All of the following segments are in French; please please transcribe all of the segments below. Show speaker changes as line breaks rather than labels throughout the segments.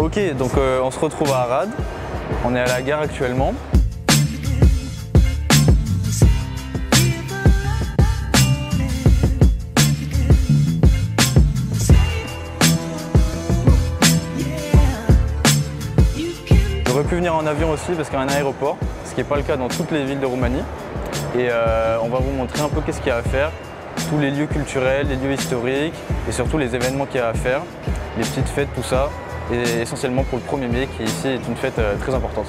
Ok, donc on se retrouve à Arad, on est à la gare actuellement. J'aurais pu venir en avion aussi parce qu'il y a un aéroport, ce qui n'est pas le cas dans toutes les villes de Roumanie. Et on va vous montrer un peu qu'est-ce qu'il y a à faire, tous les lieux culturels, les lieux historiques et surtout les événements qu'il y a à faire, les petites fêtes, tout ça. Et essentiellement pour le 1er mai qui ici est une fête très importante.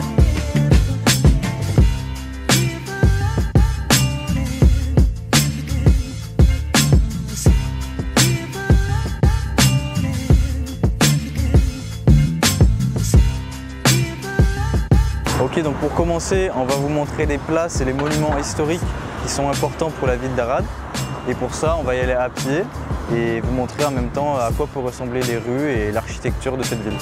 Ok, donc pour commencer, on va vous montrer les places et les monuments historiques qui sont importants pour la ville d'Arad. Et pour ça, on va y aller à pied et vous montrer en même temps à quoi peuvent ressembler les rues et l'architecture de cette ville.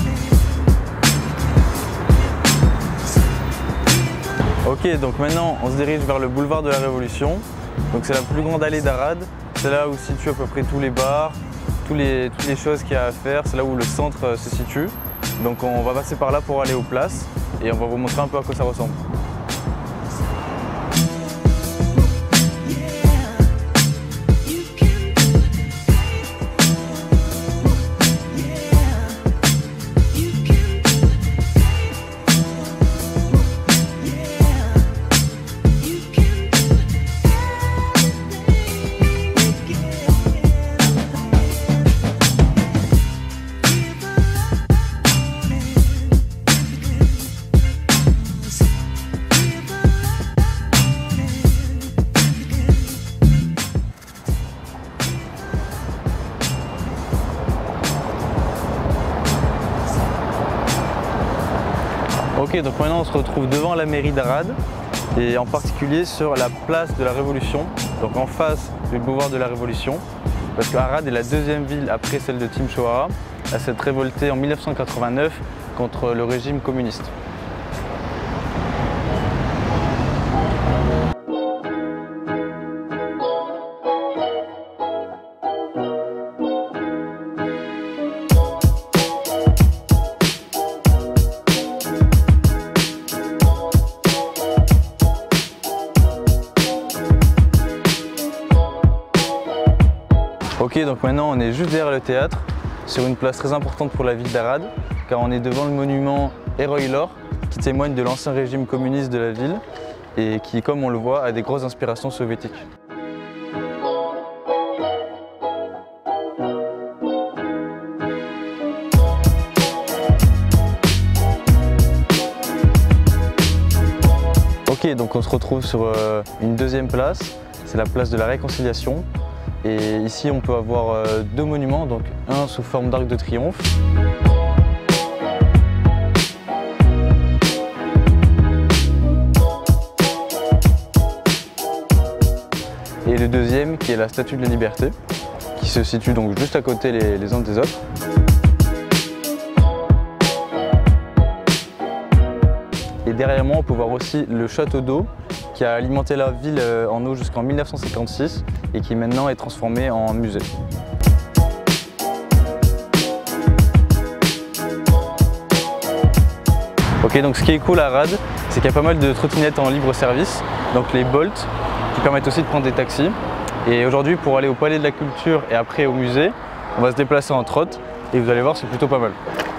Ok, donc maintenant on se dirige vers le boulevard de la Révolution. Donc c'est la plus grande allée d'Arad. C'est là où se situent à peu près tous les bars, toutes les choses qu'il y a à faire. C'est là où le centre se situe. Donc on va passer par là pour aller aux places et on va vous montrer un peu à quoi ça ressemble. Ok, donc maintenant on se retrouve devant la mairie d'Arad et en particulier sur la place de la Révolution, donc en face du boulevard de la Révolution, parce qu'Arad est la deuxième ville après celle de Timișoara à s'être révoltée en 1989 contre le régime communiste. Ok, donc maintenant on est juste derrière le théâtre, sur une place très importante pour la ville d'Arad, car on est devant le monument Eroylor, qui témoigne de l'ancien régime communiste de la ville et qui, comme on le voit, a des grosses inspirations soviétiques. Ok, donc on se retrouve sur une deuxième place, c'est la place de la Réconciliation. Et ici on peut avoir deux monuments, donc un sous forme d'arc de triomphe. Et le deuxième qui est la Statue de la Liberté, qui se situe donc juste à côté les uns des autres. Et derrière moi on peut voir aussi le château d'eau qui a alimenté la ville en eau jusqu'en 1956 et qui maintenant est transformé en musée. Ok, donc ce qui est cool à Arad, c'est qu'il y a pas mal de trottinettes en libre service, donc les Bolt, qui permettent aussi de prendre des taxis. Et aujourd'hui, pour aller au Palais de la Culture et après au musée, on va se déplacer en trotte et vous allez voir, c'est plutôt pas mal.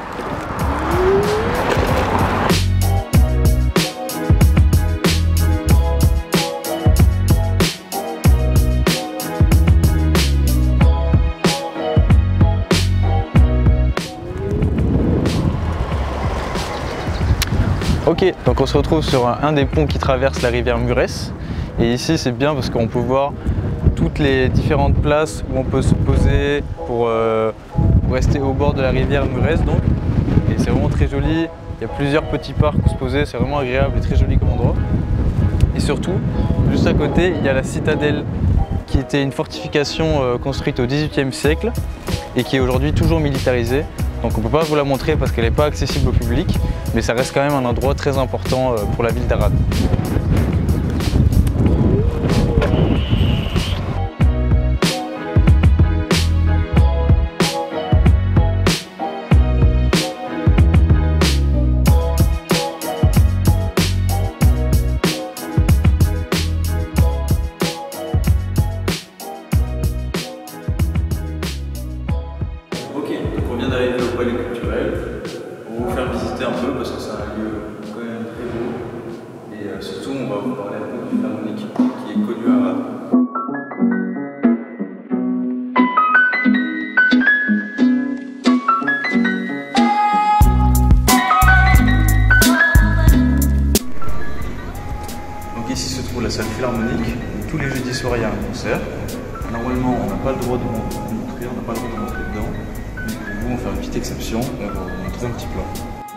Ok, donc on se retrouve sur un des ponts qui traverse la rivière Mureș. Et ici c'est bien parce qu'on peut voir toutes les différentes places où on peut se poser pour rester au bord de la rivière Mureș. Et c'est vraiment très joli, il y a plusieurs petits parcs où se poser, c'est vraiment agréable et très joli comme endroit. Et surtout, juste à côté, il y a la citadelle qui était une fortification construite au XVIIIe siècle et qui est aujourd'hui toujours militarisée. Donc on ne peut pas vous la montrer parce qu'elle n'est pas accessible au public, mais ça reste quand même un endroit très important pour la ville d'Arad. on va parler un peu du philharmonique qui est connu à Arad. Donc ici se trouve la salle philharmonique. Tous les jeudis soirs il y a un concert. Normalement on n'a pas le droit de montrer, on n'a pas le droit de rentrer dedans. Mais pour vous on va faire une petite exception et on va vous montrer un petit plan.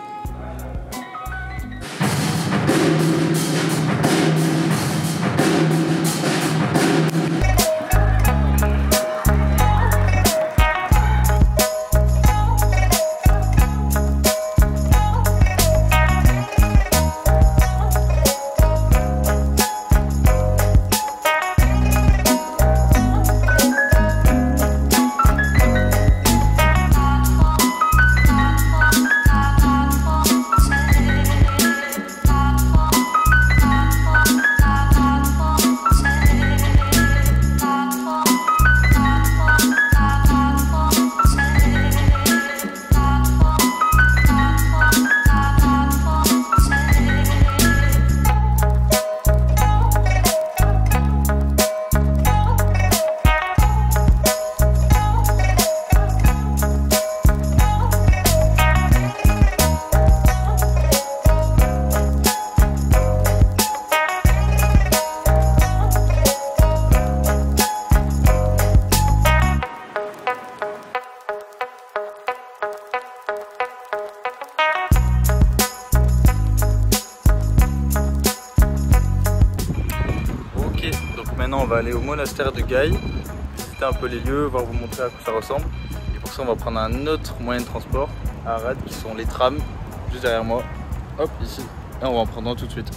Maintenant on va aller au monastère de Gaï, visiter un peu les lieux, voir vous montrer à quoi ça ressemble. Et pour ça on va prendre un autre moyen de transport à Arad qui sont les trams, juste derrière moi. Hop, ici. Et on va en prendre un tout de suite.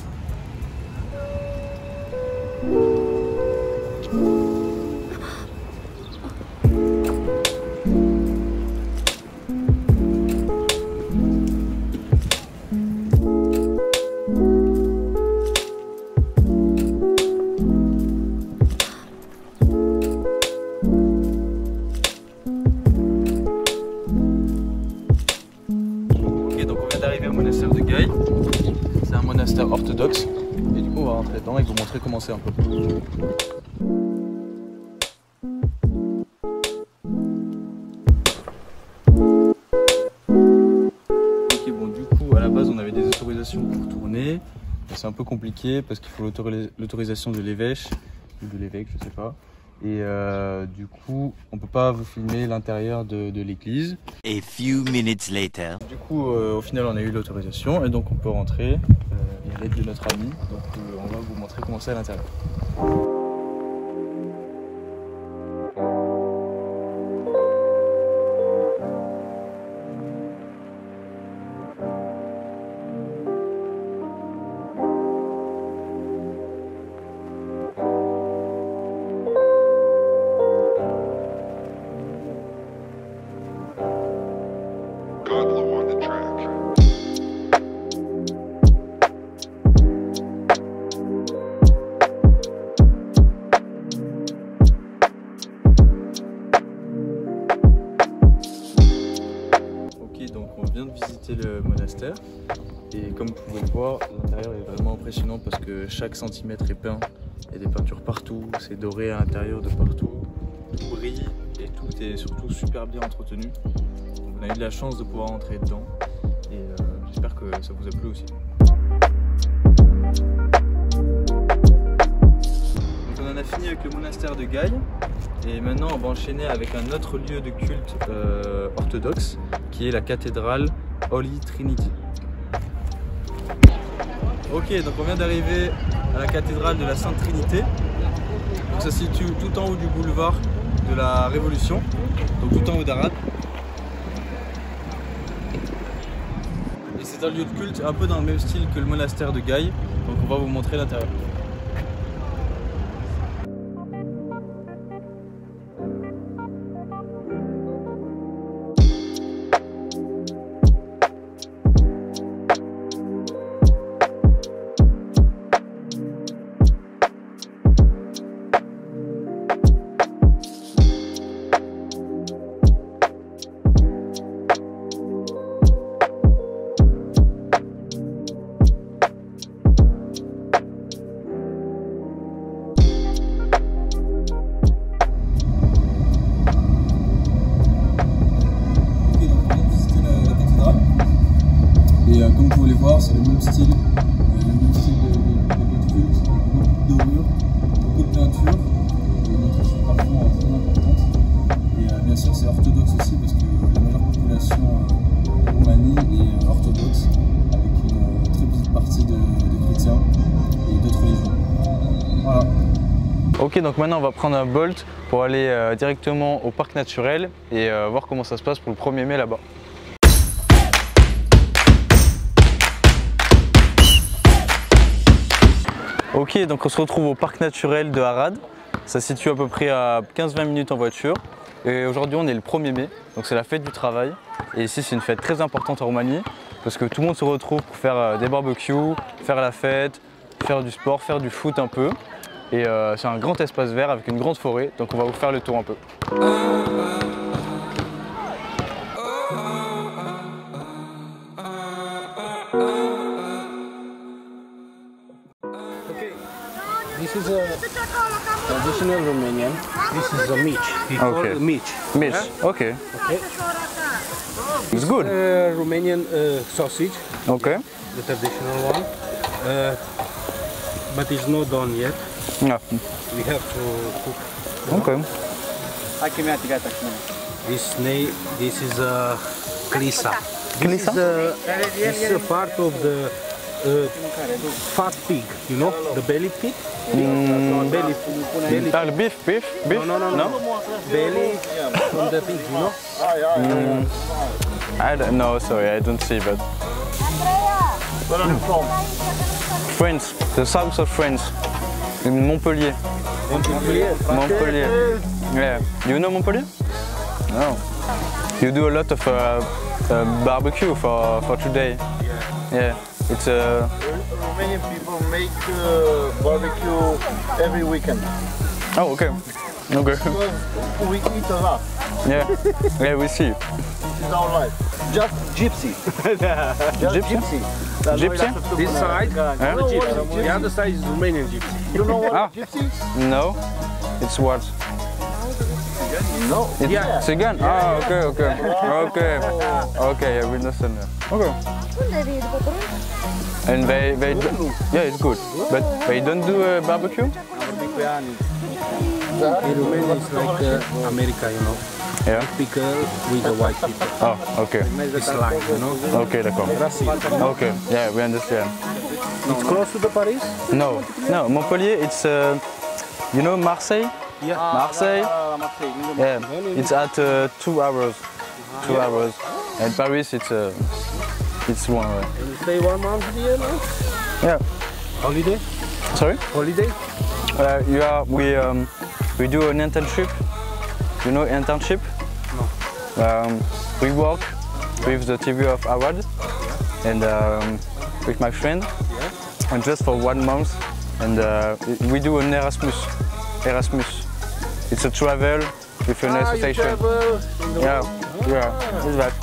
D'arriver au monastère de Gaï, c'est un monastère orthodoxe et du coup on va rentrer dedans et vous montrer comment c'est un peu. Ok, bon, du coup à la base on avait des autorisations pour tourner, c'est un peu compliqué parce qu'il faut l'autorisation de l'évêque ou de l'évêque, je sais pas. Et du coup, on peut pas vous filmer l'intérieur de l'église.
A few minutes later.
Du coup, au final, on a eu l'autorisation et donc on peut rentrer à l'aide de notre ami. Donc, on va vous montrer comment c'est à l'intérieur. Donc on vient de visiter le monastère et comme vous pouvez le voir, l'intérieur est vraiment impressionnant parce que chaque centimètre est peint, il y a des peintures partout, c'est doré à l'intérieur de partout, tout brille et tout est surtout super bien entretenu. Donc on a eu de la chance de pouvoir entrer dedans et j'espère que ça vous a plu aussi. Donc on en a fini avec le monastère de Gaï. Et maintenant on va enchaîner avec un autre lieu de culte orthodoxe qui est la cathédrale Holy Trinity. Ok, donc on vient d'arriver à la cathédrale de la Sainte Trinité. Donc ça se situe tout en haut du boulevard de la Révolution, donc tout en haut d'Arad. Et c'est un lieu de culte un peu dans le même style que le monastère de Gaï, donc on va vous montrer l'intérieur. Ok, donc maintenant on va prendre un Bolt pour aller directement au parc naturel et voir comment ça se passe pour le 1er mai là-bas. Ok, donc on se retrouve au parc naturel de Harad. Ça se situe à peu près à 15-20 minutes en voiture. Et aujourd'hui on est le 1er mai, donc c'est la fête du travail. Et ici c'est une fête très importante en Roumanie parce que tout le monde se retrouve pour faire des barbecues, faire la fête, faire du sport, faire du foot un peu. Et c'est un grand espace vert avec une grande forêt, donc on va vous faire le tour un peu.
This is a traditional Romanian. This is a mich. We call
Okay.
it mich.
Mich,
Yeah?
ok.
Okay.
It's good.
Romanian sausage,
Ok.
the traditional one, but it's not done yet.
Yeah.
We have to cook.
Ok.
This is a klisa.
Klisa?
This is a part of the fat pig. You know, the belly pig. Belly.
Ah, le beef?
No. Belly from the pig. You know.
I don't know, sorry, I don't see, but... France, the south of France, in Montpellier. Montpellier. Yeah. You know Montpellier? No. You do a lot of barbecue for today. Yeah. It's
Romanian people make barbecue every weekend.
Oh, okay. Okay.
Because we eat a lot.
Yeah. Yeah, we see.
This is our life. Just gypsy. Just
Gypsy? Gypsy?
This side,
Yeah?
the gypsy. The other side is Romanian gypsy.
You know what
Ah.
gypsy?
No. It's what?
No.
It's
Yeah.
Tsigan? Ah, okay. Okay, yeah, we understand that. Okay. And they yeah, it's good. But they don't do barbecue?
In Romania, it's like America, you know.
Yeah.
Pickle with the white people.
Oh, okay.
It's like, you know.
Okay, d'accord. Okay, yeah, we understand.
It's close to the Paris.
No, Montpellier, it's, you know Marseille?
Yeah.
Marseille? Yeah, it's at 2 hours. 2 hours. And Paris, it's 1 hour.
You stay 1 month here now?
Yeah.
Holiday?
Sorry?
Holiday?
We do an internship. You know internship? No. We work with the TV of Harad and with my friend, and just for 1 month. And we do an Erasmus. It's a travel with an association. Yeah, it's that.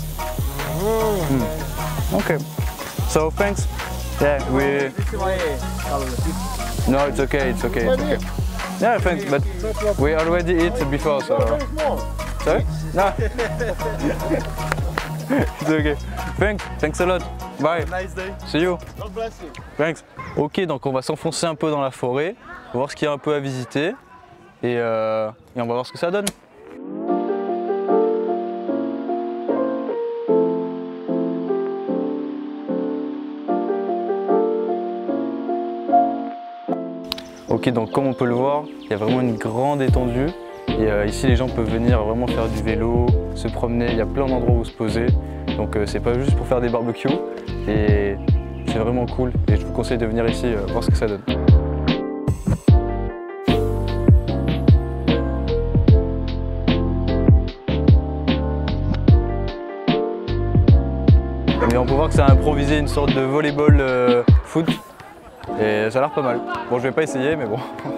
Okay. So thanks. Yeah, we. No, it's okay. Yeah, thanks. But we already eat before, so. Sorry? No. It's okay. Thanks a lot. Bye.
Nice day.
See you.
God bless you.
Thanks. Ok, donc on va s'enfoncer un peu dans la forêt, on va voir ce qu'il y a un peu à visiter et on va voir ce que ça donne. Ok, donc comme on peut le voir, il y a vraiment une grande étendue et ici les gens peuvent venir vraiment faire du vélo, se promener, il y a plein d'endroits où se poser. Donc c'est pas juste pour faire des barbecues et c'est vraiment cool et je vous conseille de venir ici voir ce que ça donne. Et on peut voir que ça a improvisé une sorte de volleyball foot et ça a l'air pas mal. Bon, je vais pas essayer mais bon.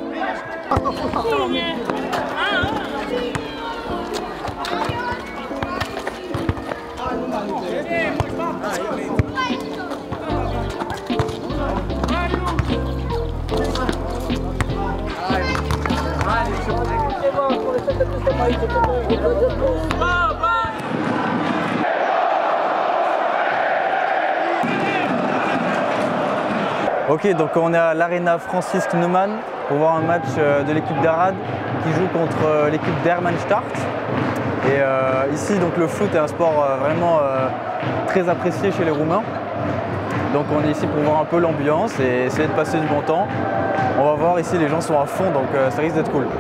Ok, donc on est à l'Arena Francis Neumann pour voir un match de l'équipe d'Harad qui joue contre l'équipe d'Hermannstadt. Et ici, donc, le foot est un sport vraiment très apprécié chez les Roumains. Donc on est ici pour voir un peu l'ambiance et essayer de passer du bon temps. On va voir ici, les gens sont à fond, donc ça risque d'être cool.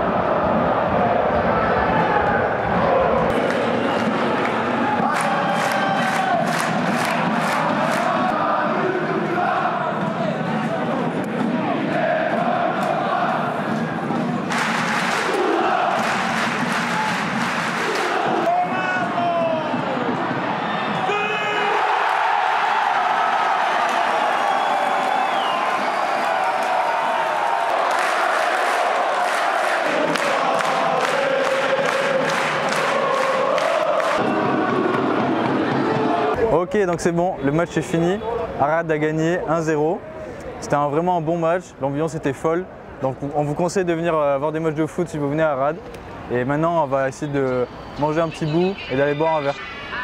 Ok, donc c'est bon, le match est fini. Arad a gagné 1-0. C'était vraiment un bon match, l'ambiance était folle. Donc on vous conseille de venir voir des matchs de foot si vous venez à Arad. Et maintenant on va essayer de manger un petit bout et d'aller boire un verre.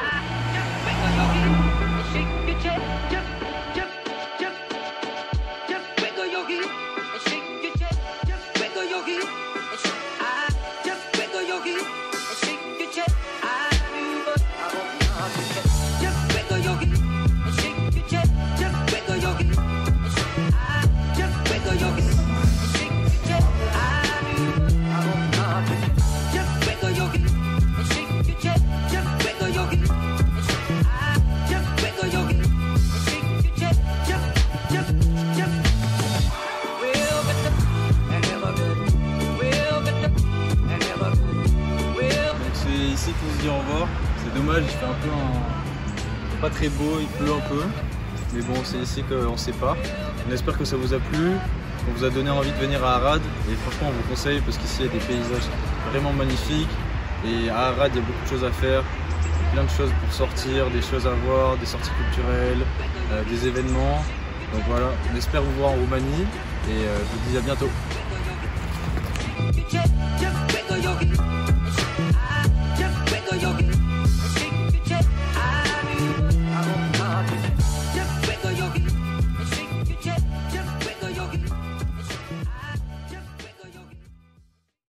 C'est ici qu'on se dit au revoir. C'est dommage, il fait un peu pas très beau, il pleut un peu. Mais bon, c'est ici qu'on se sépare. On espère que ça vous a plu, qu'on vous a donné envie de venir à Arad. Et franchement, on vous conseille parce qu'ici, il y a des paysages vraiment magnifiques. Et à Arad, il y a beaucoup de choses à faire. Plein de choses pour sortir, des choses à voir, des sorties culturelles, des événements. Donc voilà, on espère vous voir en Roumanie et je vous dis à bientôt.